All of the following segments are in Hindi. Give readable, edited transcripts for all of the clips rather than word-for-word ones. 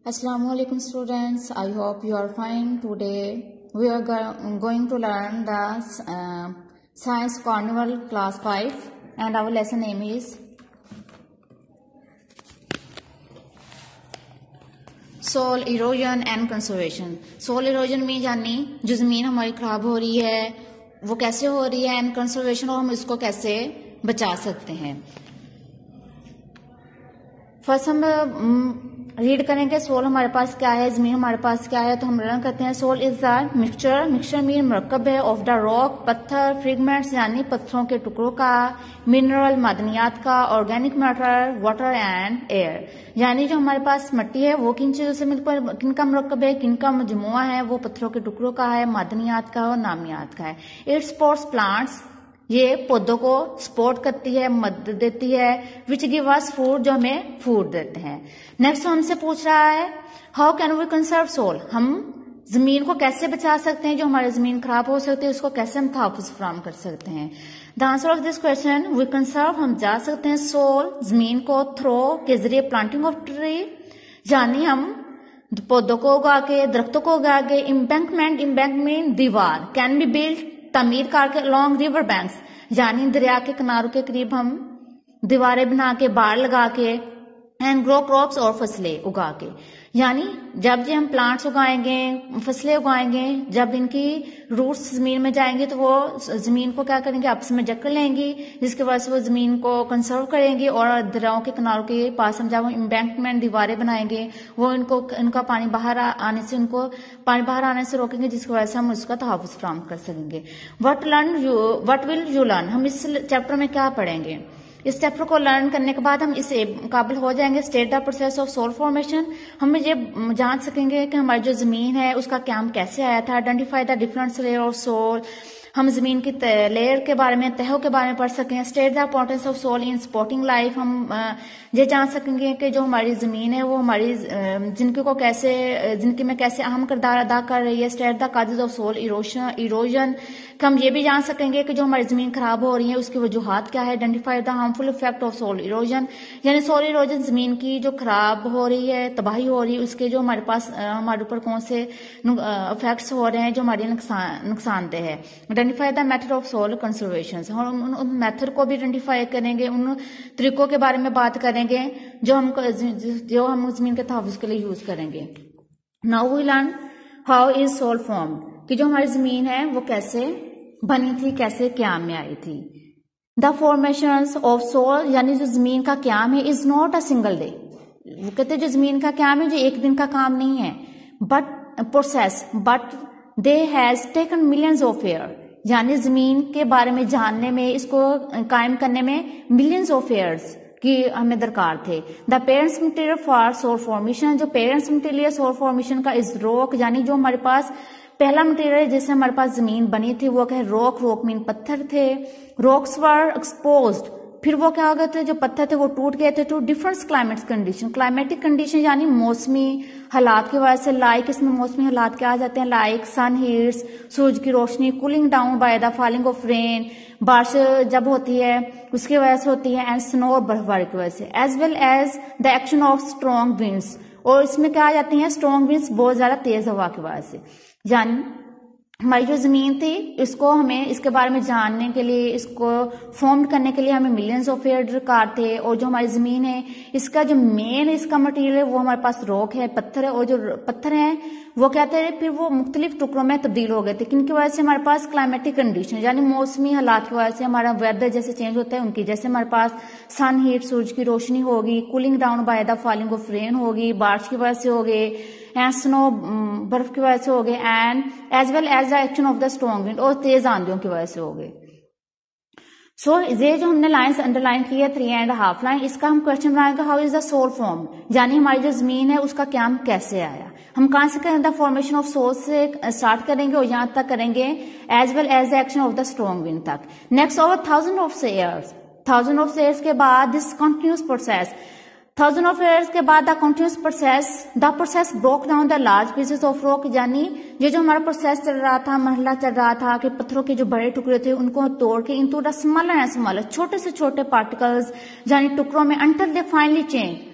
Assalamualaikum students, I hope you are fine. Today we are going to learn the Science Carnival class 5 and our lesson name is Soil Erosion and Conservation. Soil erosion में यानी जो ज़मीन हमारी ख़राब हो रही है वो कैसे हो रही है, एंड कंजर्वेशन और हम इसको कैसे बचा सकते हैं. फर्स्ट हम रीड करेंगे सोल हमारे पास क्या है, जमीन हमारे पास क्या है. तो हम लर्न करते हैं सोल इज द मिक्सचर मीन मरकब है ऑफ द रॉक, पत्थर, फ्रेगमेंट्स यानी पत्थरों के टुकड़ों का, मिनरल मादनियात का, organic matter, water and air. यानी जो हमारे पास मिट्टी है वो किन चीजों से मिलकर किनका मरकब है, किनका मजमुआ है, वो पत्थरों के टुकड़ों का है, मादनियात का और नामियात का है. इट सपोर्ट्स प्लांट्स, ये पौधों को सपोर्ट करती है, मदद देती है. विच गिव अस फूड, जो हमें फूड देते हैं. नेक्स्ट हमसे पूछ रहा है how can we conserve soil, हम जमीन को कैसे बचा सकते हैं, जो हमारी जमीन खराब हो सकती है उसको कैसे हम तहफ़्फ़ुज़ फराहम कर सकते हैं. The answer of this question we conserve, हम जा सकते हैं सोल जमीन को थ्रो के जरिए प्लांटिंग ऑफ ट्री, यानी हम पौधों को उगा के, दरख्तों को उगा के. इम्बैंकमेंट दीवार, कैन बी बिल्ड तमीर करके अलॉन्ग रिवर बैंक्स, यानी दरिया के किनारों के करीब हम दीवारें बना के, बाड़ लगा के. एंड ग्रो क्रॉप्स, और फसलें उगा के, यानी जब हम प्लांट्स उगाएंगे, फसलें उगाएंगे, जब इनकी रूट्स जमीन में जाएंगे तो वो जमीन को क्या करेंगे, आपस में जकड़ लेंगी, जिसके वजह से वो जमीन को कंजर्व करेंगी. और दरियाओं के किनारों के पास हम जब एम्बैंकमेंट दीवारें बनाएंगे वो इनका पानी बाहर आने से रोकेंगे, जिसकी वजह से हम उसका तहफ़्फ़ुज़ फराहम कर सकेंगे. व्हाट विल यू लर्न, हम इस चैप्टर में क्या पढ़ेंगे. इस चैप्टर को लर्न करने के बाद हम इसे काबिल हो जाएंगे state the process of soil formation. हम ये जान सकेंगे कि हमारी जो जमीन है उसका क्याम कैसे आया था. Identify the different layer of soil, हम जमीन की लेयर के बारे में, तहों के बारे में पढ़ सकें. State the importance of soil in supporting life, हम ये जान सकेंगे कि जो हमारी जमीन है वो हमारी जिंदगी में कैसे अहम किरदार अदा कर रही है. State the causes of soil erosion, हम ये भी जान सकेंगे कि जो हमारी जमीन खराब हो रही है उसकी वजूहात क्या है. Identify the harmful effect of soil erosion, यानी सोल इरोजन जमीन की जो खराब हो रही है, तबाही हो रही है, उसके जो हमारे ऊपर कौन से इफेक्ट्स हो रहे हैं जो हमारे नुकसानदेह है. Identify the method of soil conservation, हम उन मेथड को भी आइडेंटिफाई करेंगे, उन तरीकों के बारे में बात करेंगे जो हम जमीन के तहफ़्फ़ुज़ के लिए यूज करेंगे. Now we learn how is soil form, कि जो हमारी जमीन है वो कैसे बनी थी, कैसे क्याम में आई थी. द फॉर्मेशंस ऑफ सोल, यानी जो जमीन का क्याम है, is not a single day. वो कहते हैं जो जमीन का क्याम है जो एक दिन का काम नहीं है, but they has taken millions of year, यानी जमीन के बारे में जानने में, इसको कायम करने में मिलियंस ऑफ ईयर्स की हमें दरकार थे. The parents material for soil formation, जो पेरेंट्स मटेरियल सोल फॉर्मेशन का इज रॉक, यानी जो हमारे पास पहला मटेरियल जिससे हमारे पास जमीन बनी थी वो क्या है, रॉक मीन पत्थर थे. रॉक्स वर एक्सपोज्ड, फिर वो क्या हो गए थे, जो पत्थर थे वो टूट गए थे टू डिफरेंट क्लाइमेटिक कंडीशन, यानी मौसमी हालात की वजह से. लाइक इसमें मौसमी हालात क्या आ जाते हैं, लाइक सन हीट्स, सूरज की रोशनी, cooling down by the falling of rain, बारिश जब होती है उसकी वजह से होती है, एंड स्नो और बर्फबारी की वजह से, as well as the action of strong winds, और इसमें क्या आ जाती है, स्ट्रॉन्ग विंड्स, बहुत ज्यादा तेज हवा की वजह से. यानी हमारी जो जमीन थी इसको हमें इसके बारे में जानने के लिए, इसको फॉर्म करने के लिए हमें मिलियंस ऑफ ईयर दरकार थे. और जो हमारी जमीन है इसका जो मेन इसका मटेरियल है वो हमारे पास रॉक है, पत्थर है, और जो पत्थर है वो क्या थे, फिर वो मुख्तलिफ टुकड़ों में तब्दील हो गए थे. किनकी वजह से, हमारे पास क्लाइमेटिक कंडीशन, यानी मौसमी हालात की वजह से, हमारा वेदर जैसे चेंज होता है उनकी, जैसे हमारे पास सन हीट, सूरज की रोशनी होगी, cooling down by the falling of rain होगी, बारिश की वजह से होगी, एंड स्नो बर्फ की वजह से हो गए, and as well as the action of the strong wind, और तेज आंधियों की वजह से हो गए. सो ये जो हमने लाइंस अंडरलाइन की है 3.5 लाइन, इसका हम क्वेश्चन बनाएंगे how is the soil form, यानी हमारी जो जमीन है उसका क्याम कैसे आया. हम कहां से करेंगे, द फॉर्मेशन ऑफ सोल से स्टार्ट करेंगे और यहां तक करेंगे as well as the action of the strong wind तक. Next over thousand of years के बाद this continuous process, thousand of years के बाद the continuous process broke down the large pieces of rock, यानी ये जो हमारा प्रोसेस चल रहा था, मरहला चल रहा था कि पत्थरों के जो बड़े टुकड़े थे उनको तोड़ के इनटू द स्मॉलर छोटे से छोटे पार्टिकल्स, यानी टुकड़ों में, अंटिल दे फाइनली चेंज,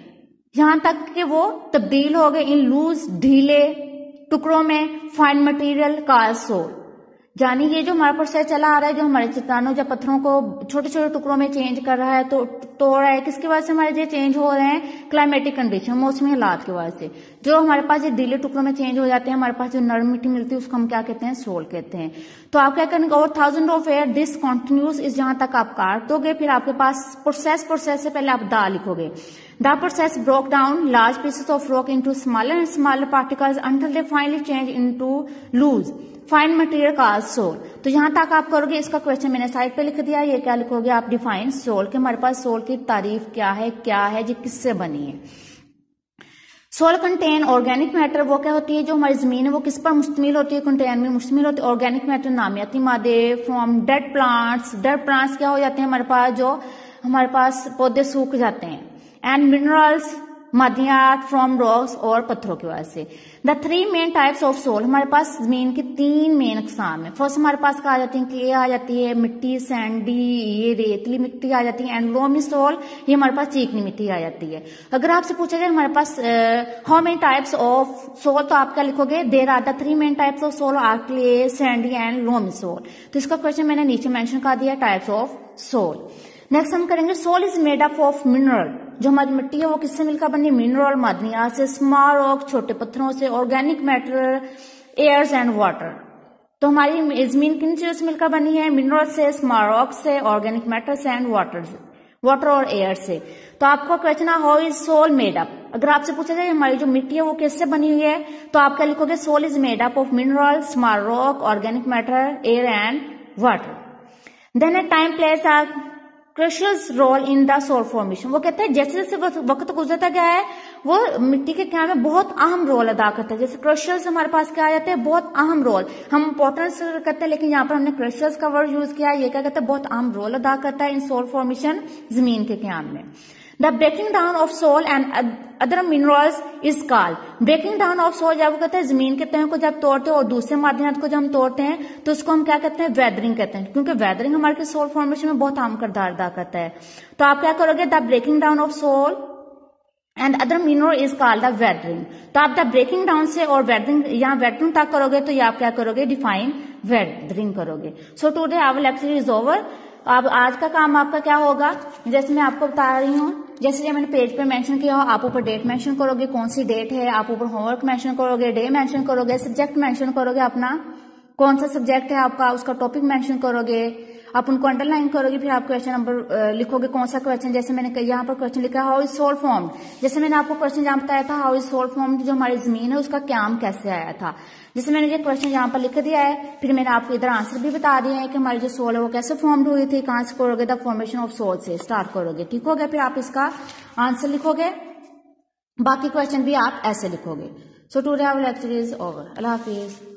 यहां तक कि वो तब्दील हो गए इन लूज ढीले टुकड़ों में फाइन मटेरियल कॉल्ड सोल। यानी ये जो हमारा प्रोसेस चला आ रहा है, जो हमारे चट्टानों या पत्थरों को छोटे छोटे टुकड़ों में चेंज कर रहा है, तो तोड़ रहा है, किसकी वजह से हमारे ये चेंज हो रहे हैं? क्लाइमेटिक कंडीशन, मौसमी हालात की वजह से। जो हमारे पास ये ढीले टुकड़ों में चेंज हो जाते हैं, हमारे पास जो नरम मिट्टी मिलती है उसको हम क्या कहते हैं? सोल कहते हैं। तो आप क्या करेंगे? Over 1000 of year this continuous इस जहां तक आप काट दोगे, फिर आपके पास प्रोसेस से पहले आप दा लिखोगे। The process broke down large pieces of rock into smaller and smaller particles until they finally changed into loose fine material called soil। तो यहां तक आप करोगे। इसका क्वेश्चन मैंने साइड पे लिख दिया। ये क्या लिखोगे आप? डिफाइन सोल के हमारे पास सोल की तारीफ क्या है, ये किससे बनी है। सोल कंटेन ऑर्गेनिक मैटर, वो क्या होती है? जो हमारी जमीन है वो किस पर मुश्तमिल होती है? कंटेन में मुश्तमिल होती है ऑर्गेनिक मैटर, नामियाती मादे from dead plants. Dead plants क्या हो जाते हैं हमारे पास? जो हमारे पास पौधे सूख जाते हैं। एंड मिनरल्स, मादियात फ्रॉम रॉक्स, और पत्थरों की वजह से। The 3 main types of soil, हमारे पास जमीन की 3 मेन अकसाम है। फर्स्ट हमारे पास क्या आ जाती है? क्ले आ जाती है, मिट्टी सैंडी, ये रेतली मिट्टी आ जाती है। एंड लोमी सोल, ये हमारे पास चीकनी मिट्टी आ जाती है। अगर आपसे पूछा जाए हमारे पास how many types of soil, तो आप क्या लिखोगे? There are the 3 main types of soil are clay, sandy and loamy soil. तो इसका क्वेश्चन मैंने नीचे मेंशन कर दिया, टाइप्स ऑफ सोल। नेक्स्ट हम करेंगे soil is made up of mineral, जो हमारी मिट्टी है वो किससे मिलकर बनी है? मिनरल, मादनियात से, स्मॉल रॉक, छोटे पत्थरों से, organic matter, airs and water. तो हमारी जमीन किन चीजों से मिलकर बनी है? मिनरल से, स्मॉल रॉक से, ऑर्गेनिक मैटर से, एंड वाटर और एयर से। तो आपको क्वेश्चन है how is soil made up. अगर आपसे पूछा जाए हमारी जो मिट्टी है वो किससे बनी हुई है, तो आप क्या लिखोगे? Soil is made up of mineral, small rock, organic matter, air and water. Then a time plays a crucial role in the soil formation. वो कहते हैं जैसे जैसे वक्त गुजरता गया है वो मिट्टी के क्या में बहुत अहम रोल अदा करता है। जैसे क्रिस्टल्स हमारे पास क्या आ जाते हैं? बहुत अहम रोल। हम इंपॉर्टेंस करते हैं लेकिन यहाँ पर हमने क्रिस्टल्स का वर्ड यूज किया। ये क्या कहते हैं? बहुत अहम रोल अदा करता है इन सोल फॉर्मेशन, जमीन के क्याम में। The breaking down of soil and other minerals is called. Breaking down of soil जब कहते हैं जमीन के तहों को जब तोड़ते हैं और दूसरे माध्यम को जब हम तोड़ते हैं तो उसको हम क्या कहते हैं? वेदरिंग कहते हैं, क्योंकि वेदरिंग हमारे सोल फॉर्मेशन में बहुत अहम किरदार अदा करता है। तो आप क्या करोगे? The breaking down of soil and other mineral is called the weathering. तो आप द ब्रेकिंग डाउन से और वेदरिंग, यहाँ वेदरिंग तक करोगे तो ये आप क्या करोगे? डिफाइन वेदरिंग करोगे। So today our lecture is over. अब आज का काम आपका क्या होगा? जैसे मैं आपको बता रही हूँ, जैसे मैंने पेज पे मेंशन किया हो, आप ऊपर डेट मेंशन करोगे, कौन सी डेट है, आप ऊपर होमवर्क मेंशन करोगे, डे मेंशन करोगे, सब्जेक्ट मेंशन करोगे, अपना कौन सा सब्जेक्ट है आपका उसका टॉपिक मेंशन करोगे, आप उनको अंडरलाइन करोगे, फिर आप क्वेश्चन नंबर लिखोगे कौन सा क्वेश्चन। जैसे मैंने यहाँ पर क्वेश्चन लिखा हाउ इज सोल फॉर्म्ड। जैसे मैंने आपको क्वेश्चन जहाँ बताया था हाउ इज सोल फॉर्म्ड, जो हमारी जमीन है उसका क्याम कैसे आया था। जैसे मैंने ये क्वेश्चन यहाँ पर लिख दिया है, फिर मैंने आपको इधर आंसर भी बता दिया है कि हमारी जो सोल है वो कैसे फॉर्म्ड हुई थी। कहाँ से करोगे? द फॉर्मेशन ऑफ सोल से स्टार्ट करोगे। ठीक हो गया? फिर आप इसका आंसर लिखोगे, बाकी क्वेश्चन भी आप ऐसे लिखोगे। So today our lecture is over. अल्लाह हाफिज।